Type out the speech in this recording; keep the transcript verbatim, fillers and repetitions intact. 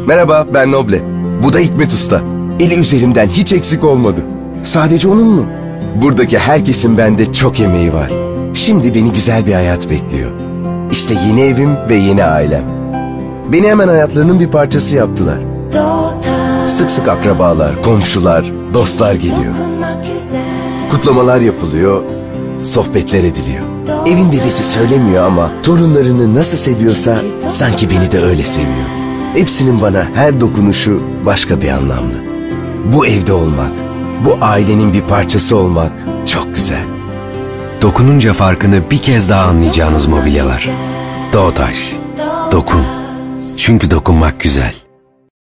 Merhaba, ben Noble. Bu da Hikmet Usta. Eli üzerimden hiç eksik olmadı. Sadece onun mu? Buradaki herkesin bende çok emeği var. Şimdi beni güzel bir hayat bekliyor. İşte yeni evim ve yeni ailem. Beni hemen hayatlarının bir parçası yaptılar. Sık sık akrabalar, komşular, dostlar geliyor. Kutlamalar yapılıyor, sohbetler ediliyor. Evin dedesi söylemiyor ama torunlarını nasıl seviyorsa sanki beni de öyle seviyor. Hepsinin bana her dokunuşu başka bir anlamlı. Bu evde olmak, bu ailenin bir parçası olmak çok güzel. Dokununca farkını bir kez daha anlayacağınız mobilyalar. Doğutaş. Dokun. Çünkü dokunmak güzel.